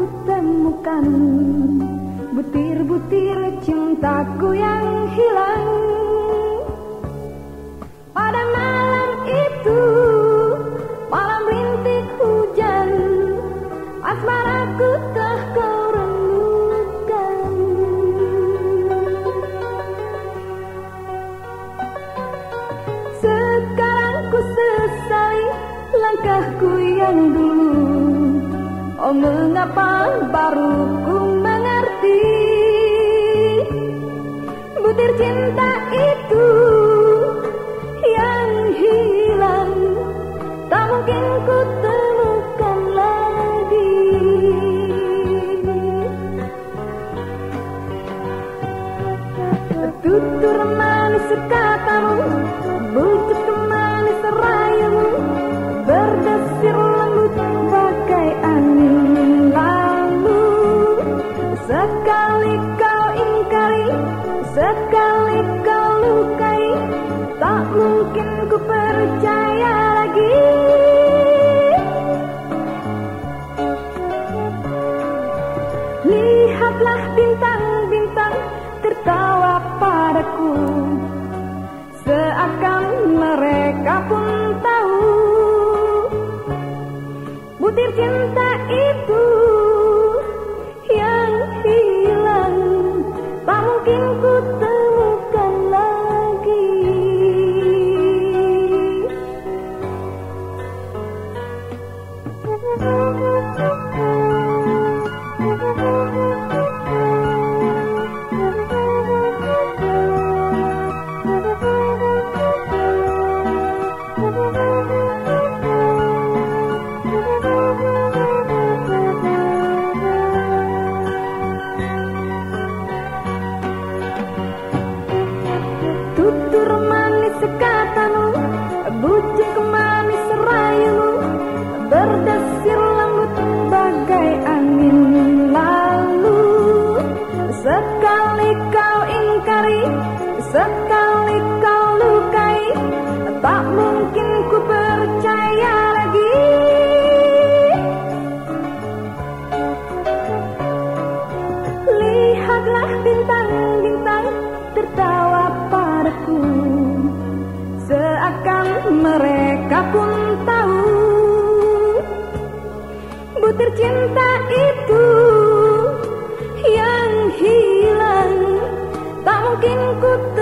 temukan butir-butir cintaku yang hilang. Pada malam itu, malam rintik hujan, asmaraku telah kau renungkan. Sekarang ku sesali langkahku yang dulu. Oh, mengapa baru ku mengerti butir cinta itu yang hilang, tak mungkin ku temukan lagi. Tutur manis katamu, bujuk manis rayumu, berdesir lembut bagai angin lalu. Sekali kau ingkari, sekali kau lukai, tak mungkin ku percaya lagi. Lihatlah bintang-bintang tertawa padaku, seakan mereka pun tahu butir cinta itu yang hilang, tak mungkin ku temukan lagi. Tutur manis katamu, bujuk manis rayumu, berdesir lembut bagai angin lalu. Sekali kau ingkari, sekali kau lukai, tak mungkin ku percaya lagi. Lihatlah bintang-bintang tertawa padaku, seakan mereka pun tahu butir cinta itu yang hilang, tak mungkin ku